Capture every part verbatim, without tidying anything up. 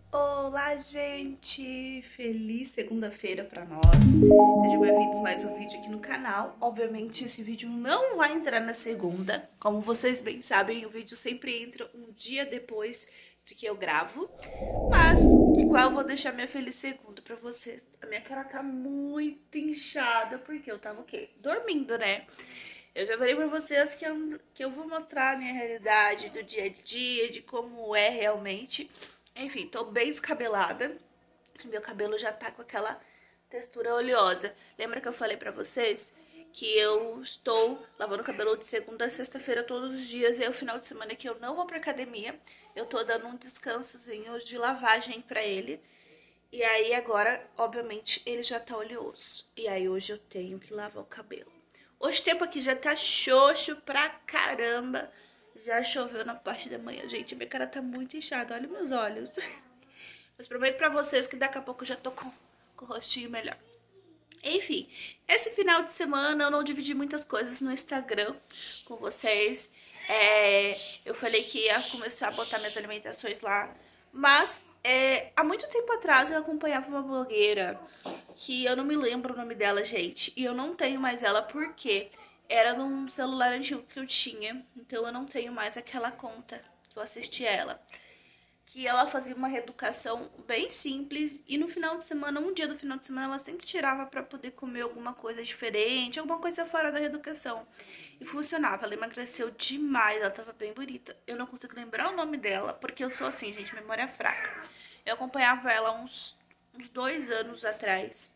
Olá, gente! Feliz segunda-feira pra nós. Sejam bem-vindos a mais um vídeo aqui no canal. Obviamente, esse vídeo não vai entrar na segunda. Como vocês bem sabem, o vídeo sempre entra um dia depois do que eu gravo. Mas, igual, eu vou deixar minha feliz segunda pra vocês. A minha cara tá muito inchada, porque eu tava o quê? Dormindo, né? Eu já falei pra vocês que eu, que eu vou mostrar a minha realidade do dia a dia, de como é realmente. Enfim, tô bem descabelada. Meu cabelo já tá com aquela textura oleosa. Lembra que eu falei pra vocês que eu estou lavando o cabelo de segunda a sexta-feira todos os dias. E é o final de semana que eu não vou pra academia. Eu tô dando um descansozinho de lavagem pra ele. E aí agora, obviamente, ele já tá oleoso. E aí hoje eu tenho que lavar o cabelo. Hoje o tempo aqui já tá xoxo pra caramba. Já choveu na parte da manhã. Gente, minha cara tá muito inchada. Olha meus olhos. Mas prometo pra vocês que daqui a pouco eu já tô com, com o rostinho melhor. Enfim, esse final de semana eu não dividi muitas coisas no Instagram com vocês. É, eu falei que ia começar a botar minhas alimentações lá. Mas é, há muito tempo atrás eu acompanhava uma blogueira que eu não me lembro o nome dela, gente. E eu não tenho mais ela porque era num celular antigo que eu tinha. Então eu não tenho mais aquela conta que eu assisti ela. Que ela fazia uma reeducação bem simples. E no final de semana, um dia do final de semana, ela sempre tirava pra poder comer alguma coisa diferente. Alguma coisa fora da reeducação. E funcionava, ela emagreceu demais, ela tava bem bonita. Eu não consigo lembrar o nome dela, porque eu sou assim, gente, memória fraca. Eu acompanhava ela uns, uns dois anos atrás.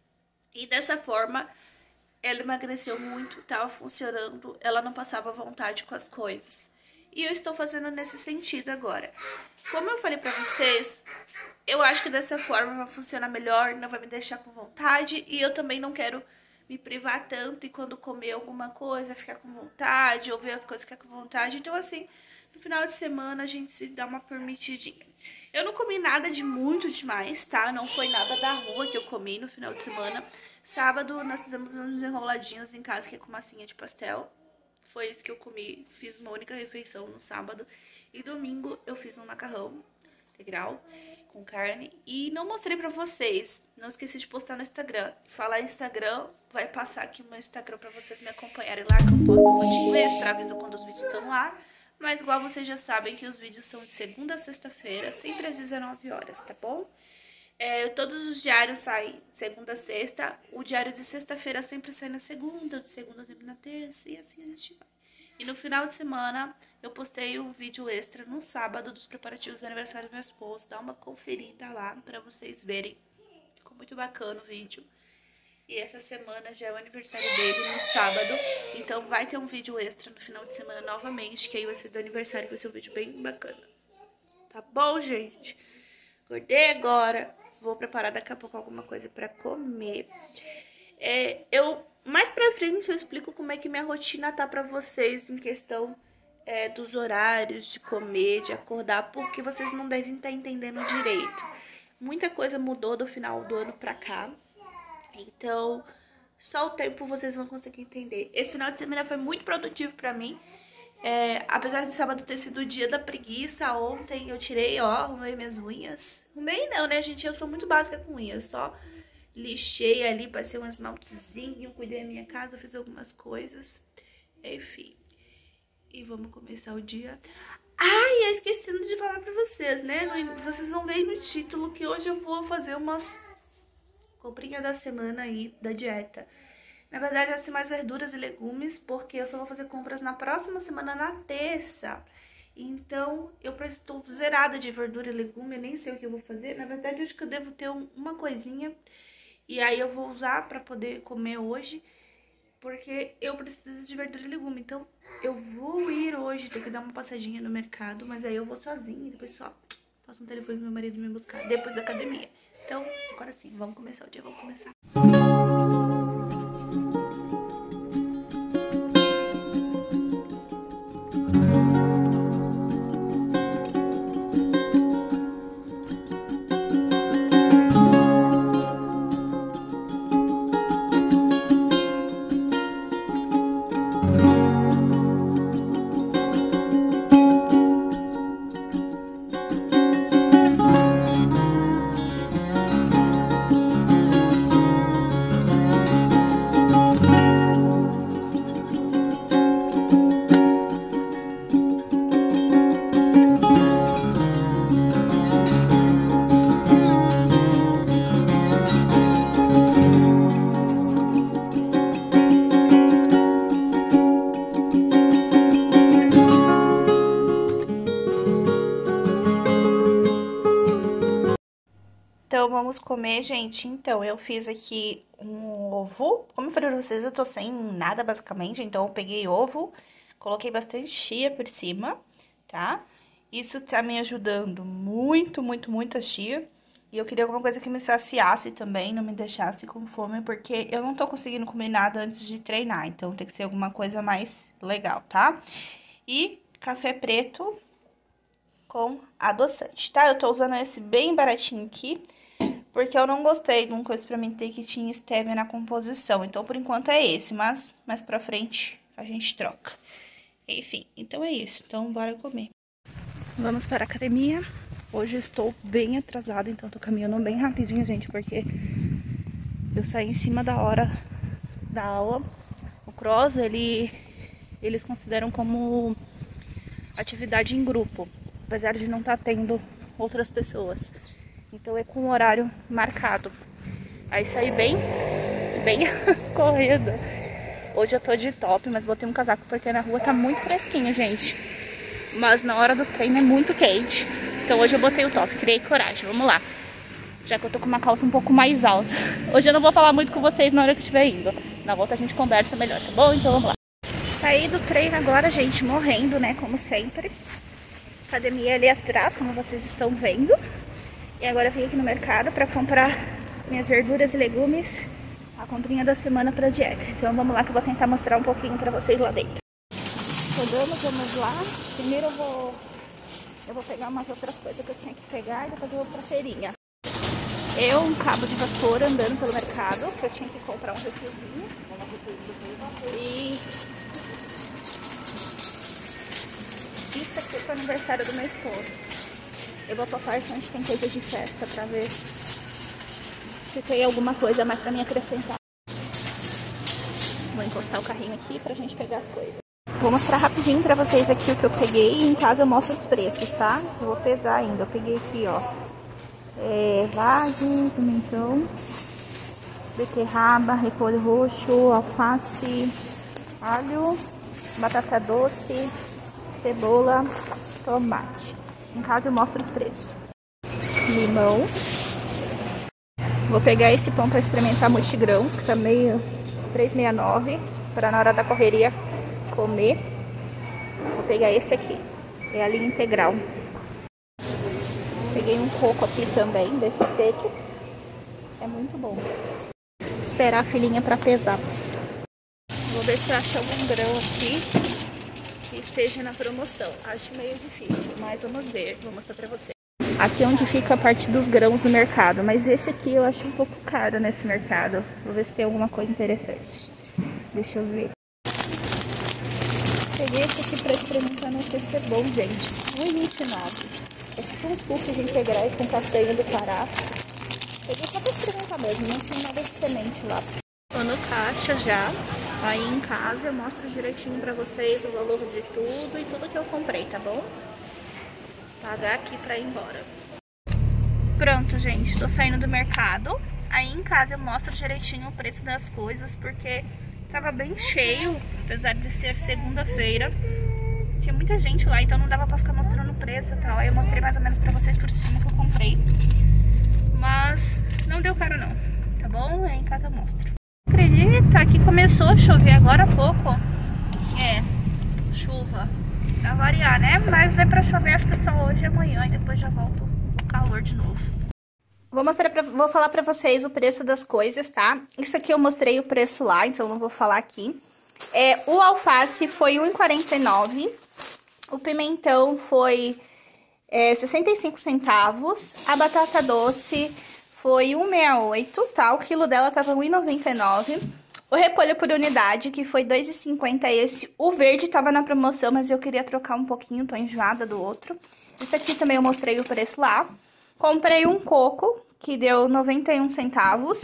E dessa forma, ela emagreceu muito, tava funcionando, ela não passava vontade com as coisas. E eu estou fazendo nesse sentido agora. Como eu falei pra vocês, eu acho que dessa forma vai funcionar melhor, não vai me deixar com vontade. E eu também não quero me privar tanto e quando comer alguma coisa ficar com vontade, ou ver as coisas ficar com vontade. Então assim, no final de semana a gente se dá uma permitidinha. Eu não comi nada de muito demais, tá? Não foi nada da rua que eu comi no final de semana. Sábado nós fizemos uns enroladinhos em casa, que é com massinha de pastel. Foi isso que eu comi, fiz uma única refeição no sábado. E domingo eu fiz um macarrão integral com carne e não mostrei pra vocês. Não esqueci de postar no Instagram. Falar Instagram, vai passar aqui o meu Instagram pra vocês me acompanharem lá, que eu posto fotinho extra, aviso quando os vídeos estão lá. Mas igual vocês já sabem que os vídeos são de segunda a sexta-feira, sempre às dezenove horas, tá bom? É, todos os diários saem segunda a sexta. O diário de sexta-feira sempre sai na segunda, de segunda sempre na terça, e assim a gente vai. E no final de semana eu postei um vídeo extra no sábado dos preparativos do aniversário do meu esposo. Dá uma conferida lá pra vocês verem. Ficou muito bacana o vídeo. E essa semana já é o aniversário dele no sábado. Então vai ter um vídeo extra no final de semana novamente, que aí vai ser do aniversário, que vai ser um vídeo bem bacana. Tá bom, gente? Acordei agora. Vou preparar daqui a pouco alguma coisa pra comer. É, eu, mais pra frente eu explico como é que minha rotina tá pra vocês em questão é, dos horários de comer, de acordar, porque vocês não devem estar entendendo direito. Muita coisa mudou do final do ano pra cá. Então, só o tempo vocês vão conseguir entender. Esse final de semana foi muito produtivo pra mim. É, apesar de sábado ter sido o dia da preguiça, ontem eu tirei, ó, arrumei minhas unhas. Arrumei não, né, gente? Eu sou muito básica com unhas, só lixei ali, passei um esmaltezinho, cuidei da minha casa, fiz algumas coisas. Enfim. E vamos começar o dia. Ai, eu esqueci de falar pra vocês, né? Vocês vão ver no título que hoje eu vou fazer umas comprinhas da semana aí da dieta. Na verdade, vai ser mais verduras e legumes, porque eu só vou fazer compras na próxima semana, na terça. Então, eu estou zerada de verdura e legume, eu nem sei o que eu vou fazer. Na verdade, eu acho que eu devo ter uma coisinha, e aí eu vou usar para poder comer hoje, porque eu preciso de verdura e legume. Então, eu vou ir hoje, ter que dar uma passadinha no mercado, mas aí eu vou sozinha, e depois só faço um telefone pro meu marido me buscar, depois da academia. Então, agora sim, vamos começar o dia, vamos começar. Então, vamos comer, gente. Então, eu fiz aqui um ovo. Como eu falei pra vocês, eu tô sem nada, basicamente. Então, eu peguei ovo, coloquei bastante chia por cima, tá? Isso tá me ajudando muito, muito, muito a chia. E eu queria alguma coisa que me saciasse também, não me deixasse com fome, porque eu não tô conseguindo comer nada antes de treinar. Então, tem que ser alguma coisa mais legal, tá? E café preto com adoçante, tá? Eu tô usando esse bem baratinho aqui, porque eu não gostei de uma coisa pra mim ter que tinha stevia na composição. Então, por enquanto é esse, mas mais pra frente a gente troca. Enfim, então é isso. Então, bora comer. Vamos para a academia. Hoje eu estou bem atrasada, então tô caminhando bem rapidinho, gente, porque eu saí em cima da hora da aula. O cross, ele, eles consideram como atividade em grupo, apesar de não estar tendo outras pessoas. Então é com horário marcado. Aí saí bem, bem corrida. Hoje eu tô de top, mas botei um casaco porque na rua tá muito fresquinha, gente. Mas na hora do treino é muito quente. Então hoje eu botei o top, criei coragem, vamos lá. Já que eu tô com uma calça um pouco mais alta. Hoje eu não vou falar muito com vocês na hora que eu estiver indo. Na volta a gente conversa melhor, tá bom? Então vamos lá. Saí do treino agora, gente, morrendo, né, como sempre. Academia ali atrás, como vocês estão vendo. E agora eu vim aqui no mercado pra comprar minhas verduras e legumes. A comprinha da semana pra dieta. Então vamos lá que eu vou tentar mostrar um pouquinho pra vocês lá dentro. Chegamos, vamos lá. Primeiro eu vou, eu vou pegar umas outras coisas que eu tinha que pegar e depois eu vou pra feirinha. Eu, um cabo de vassoura andando pelo mercado, que eu tinha que comprar um refilzinho. E isso aqui é pro aniversário do meu esposo. Eu vou passar que a gente tem coisas de festa pra ver se tem alguma coisa mais pra me acrescentar. Vou encostar o carrinho aqui pra gente pegar as coisas. Vou mostrar rapidinho pra vocês aqui o que eu peguei e em casa eu mostro os preços, tá? Eu vou pesar ainda. Eu peguei aqui, ó, é, vagem, pimentão, beterraba, repolho roxo, alface, alho, batata doce, cebola, tomate. Em casa eu mostro os preços. Limão. Vou pegar esse pão para experimentar multigrãos, que tá meio três reais e sessenta e nove centavos, para na hora da correria comer. Vou pegar esse aqui, é a linha integral. Peguei um coco aqui também, desse seco. É muito bom. Esperar a filhinha para pesar. Vou ver se eu acho algum grão aqui que esteja na promoção. Acho meio difícil, mas vamos ver. Vou mostrar pra vocês. Aqui é onde fica a parte dos grãos do mercado, mas esse aqui eu acho um pouco caro nesse mercado. Vou ver se tem alguma coisa interessante. Deixa eu ver. Peguei esse aqui pra experimentar, não sei se é bom, gente. um real e vinte e nove centavos. É tipo uns puffs integrais com castanha do Pará. Peguei só pra experimentar mesmo, não tem nada de semente lá. Tô no caixa já. Aí em casa eu mostro direitinho pra vocês o valor de tudo e tudo que eu comprei, tá bom? Pagar aqui pra ir embora. Pronto, gente, tô saindo do mercado. Aí em casa eu mostro direitinho o preço das coisas, porque tava bem cheio, apesar de ser segunda-feira. Tinha muita gente lá, então não dava pra ficar mostrando o preço e tal. Aí eu mostrei mais ou menos pra vocês por cima que eu comprei. Mas não deu caro não, tá bom? Aí em casa eu mostro. Acredita que começou a chover agora há pouco? É, chuva. Pra variar, né? Mas é pra chover, acho que só hoje e amanhã. E depois já volta o calor de novo. Vou, mostrar pra, vou falar pra vocês o preço das coisas, tá? Isso aqui eu mostrei o preço lá, então não vou falar aqui. É, o alface foi um real e quarenta e nove centavos. O pimentão foi é, sessenta e cinco centavos. A batata doce foi um real e sessenta e oito centavos, tá? O quilo dela tava um real e noventa e nove centavos. O repolho por unidade, que foi dois reais e cinquenta centavos. Esse, o verde tava na promoção, mas eu queria trocar um pouquinho, tô enjoada do outro. Isso aqui também eu mostrei o preço lá. Comprei um coco, que deu noventa e um centavos.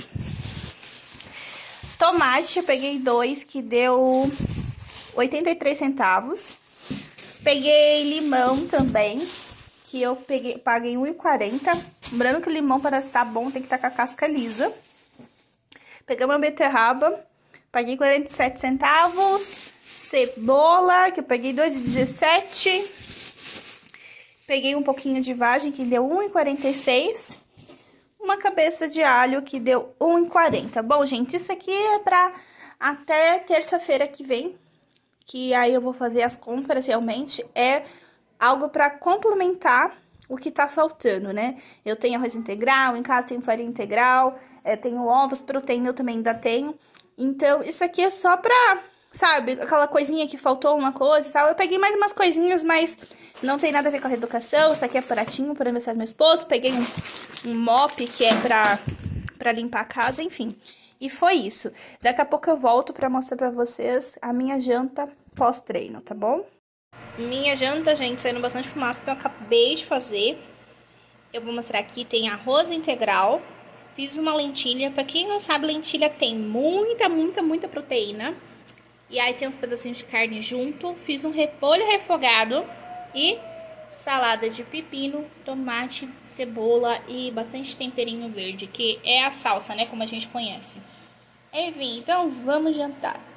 Tomate, eu peguei dois, que deu oitenta e três centavos. Peguei limão também, que eu peguei, paguei um real e quarenta centavos. Lembrando que o limão, para estar bom, tem que estar com a casca lisa. Pegamos uma beterraba, paguei quarenta e sete centavos. Cebola, que eu peguei dois reais e dezessete centavos. Peguei um pouquinho de vagem, que deu um real e quarenta e seis centavos. uma cabeça de alho que deu um real e quarenta. Bom, gente, isso aqui é pra até terça-feira que vem, que aí eu vou fazer as compras, realmente. É algo pra complementar o que tá faltando, né? Eu tenho arroz integral, em casa tenho farinha integral, é, tenho ovos, proteína eu também ainda tenho. Então, isso aqui é só pra, sabe, aquela coisinha que faltou uma coisa e tal. Eu peguei mais umas coisinhas, mas não tem nada a ver com a reeducação. Isso aqui é pratinho para aniversário do meu esposo. Peguei um, um mop que é pra, pra limpar a casa, enfim. E foi isso. Daqui a pouco eu volto pra mostrar pra vocês a minha janta pós-treino, tá bom? Minha janta, gente, saindo bastante fumaça, porque eu acabei de fazer. Eu vou mostrar aqui, tem arroz integral. Fiz uma lentilha. Pra quem não sabe, lentilha tem muita, muita, muita proteína. E aí tem uns pedacinhos de carne junto. Fiz um repolho refogado e salada de pepino, tomate, cebola e bastante temperinho verde, que é a salsa, né, como a gente conhece. Enfim, então vamos jantar.